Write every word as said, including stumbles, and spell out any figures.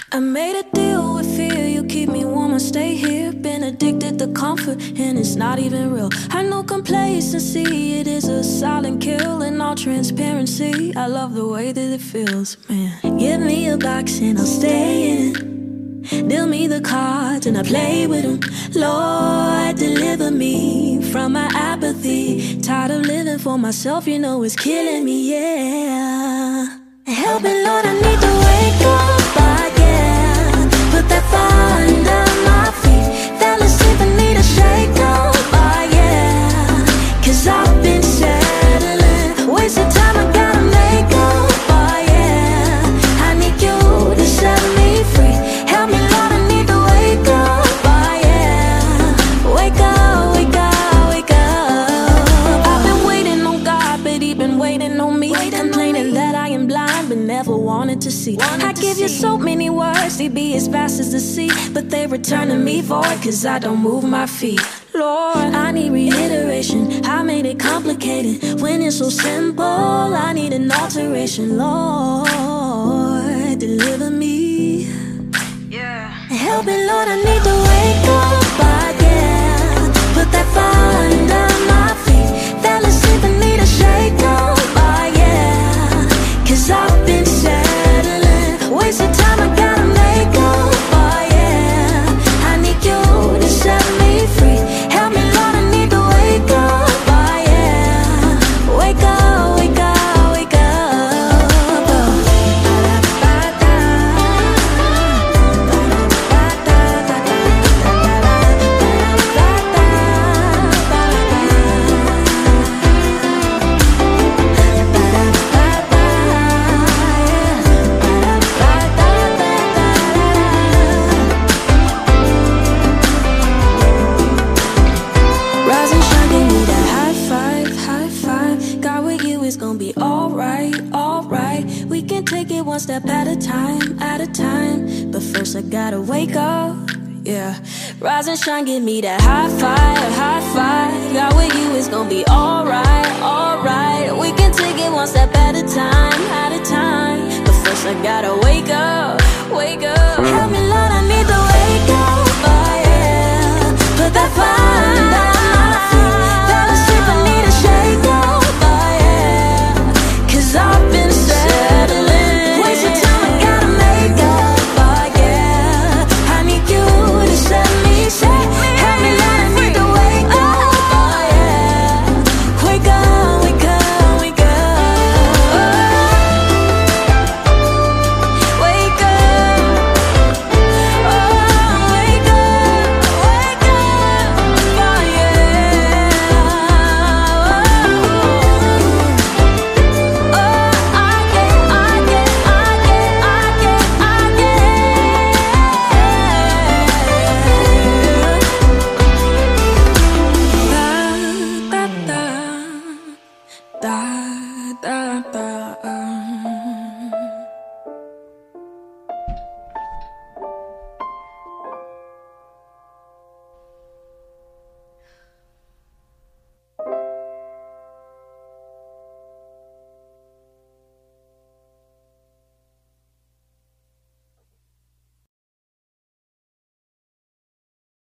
I made a deal with fear, you keep me warm, I stay here. Been addicted to comfort, and it's not even real. I know complacency, it is a silent kill. In all transparency, I love the way that it feels, man. Give me a box and I'll stay in. Deal me the cards and I play with them. Lord, deliver me from my apathy. Tired of living for myself, you know it's killing me, yeah. Help me, Lord, I need to wake up, I yeah. Put that fire under my feet. Fell asleep and need a shake up, I yeah. Cause I've been settling, wasting time, I gotta make up, I yeah. I need you to set me free. Help me, Lord, I need to wake up, I yeah. Wake up, wake up, wake up. I've been waiting on God, but He been waiting on me. Complaining that I am blind, but never wanted to see. I give you so many words, they be as fast as the sea, but they return to me void, cause I don't move my feet. Lord, I need reiteration, I made it complicated when it's so simple. I need an alteration, Lord, deliver me. Yeah. Help me, Lord, I need to wake up, I yeah. Put that fire under my feet. Fell asleep and need a shake up, I yeah. Cause I've been settling, wasting time, I gotta make up, oh yeah. I need you to set me free. Help me, Lord, I need to wake up, oh yeah. Wake up, wake up, wake up, rise and shine, give me that high five, high five. God, with you it's gonna be alright, alright. We can take it one step at a time, at a time. But first I gotta wake up, yeah. Rise and shine, give me that high five, high five. God, with you it's gonna be alright, alright. We can take it one step at a time, at a